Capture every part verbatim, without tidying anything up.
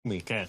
מי? כן.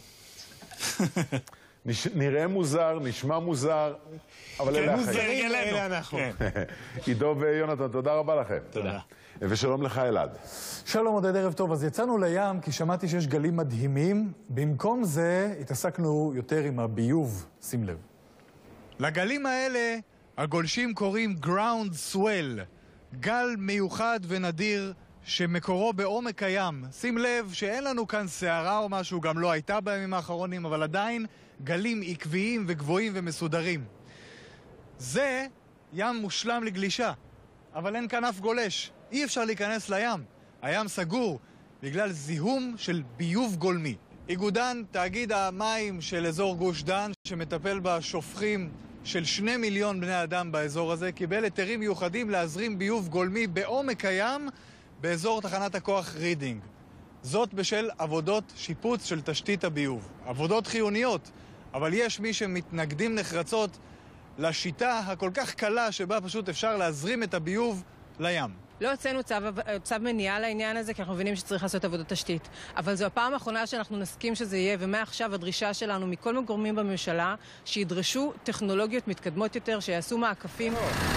נראה מוזר, נשמע מוזר, אבל אלה החיים. מוזרים אלה אנחנו. עידו ויונתן, תודה רבה לכם. תודה. ושלום לך אלעד. שלום עודד, ערב טוב. אז יצאנו לים כי שמעתי שיש גלים מדהימים. במקום זה התעסקנו יותר עם הביוב, שים לב. לגלים האלה הגולשים קוראים ground swell, גל מיוחד ונדיר שמקורו בעומק הים. שים לב שאין לנו כאן סערה או משהו, גם לא הייתה בימים האחרונים, אבל עדיין גלים עקביים וגבוהים ומסודרים. זה ים מושלם לגלישה, אבל אין כאן אף גולש. אי אפשר להיכנס לים. הים סגור בגלל זיהום של ביוב גולמי. איגודן, תאגיד המים של אזור גוש דן, שמטפל בשופכים של שני מיליון בני אדם באזור הזה, קיבל היתרים מיוחדים להזרים ביוב גולמי בעומק הים באזור תחנת הכוח רידינג. זאת בשל עבודות שיפוץ של תשתית הביוב. עבודות חיוניות, אבל יש מי שמתנגדים נחרצות לשיטה הכל כך קלה שבה פשוט אפשר להזרים את הביוב לים. לא הוצאנו צו, צו מניעה לעניין הזה, כי אנחנו מבינים שצריך לעשות עבודת תשתית. אבל זו הפעם האחרונה שאנחנו נסכים שזה יהיה, ומעכשיו הדרישה שלנו מכל הגורמים בממשלה, שידרשו טכנולוגיות מתקדמות יותר, שיעשו מעקפים.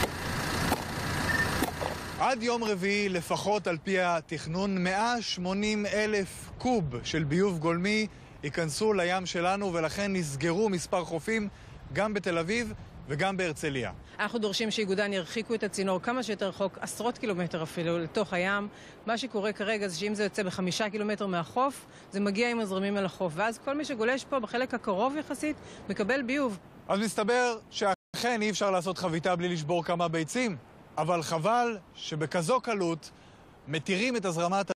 עד יום רביעי, לפחות על פי התכנון, מאה ושמונים אלף קוב של ביוב גולמי ייכנסו לים שלנו, ולכן נסגרו מספר חופים גם בתל אביב וגם בהרצליה. אנחנו דורשים שאיגודן ירחיקו את הצינור כמה שיותר רחוק, עשרות קילומטר אפילו, לתוך הים. מה שקורה כרגע זה שאם זה יוצא בחמישה קילומטר מהחוף, זה מגיע עם הזרמים אל החוף, ואז כל מי שגולש פה בחלק הקרוב יחסית מקבל ביוב. אז מסתבר שאכן אי אפשר לעשות חביתה בלי לשבור כמה ביצים, אבל חבל שבכזו קלות מתירים את הזרמת